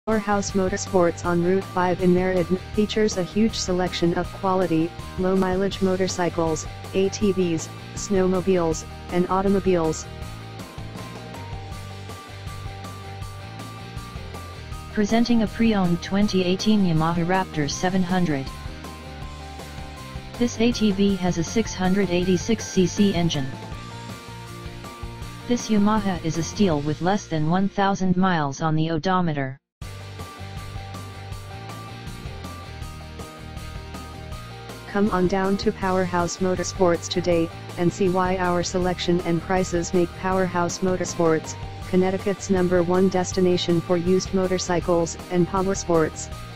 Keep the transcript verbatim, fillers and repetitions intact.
Powerhouse Motorsports on Route five in Meriden features a huge selection of quality, low-mileage motorcycles, A T Vs, snowmobiles, and automobiles. Presenting a pre-owned twenty eighteen Yamaha Raptor seven hundred. This A T V has a six hundred eighty-six c c engine. This Yamaha is a steal with less than one thousand miles on the odometer. Come on down to Powerhouse Motorsports today, and see why our selection and prices make Powerhouse Motorsports Connecticut's number one destination for used motorcycles and powersports.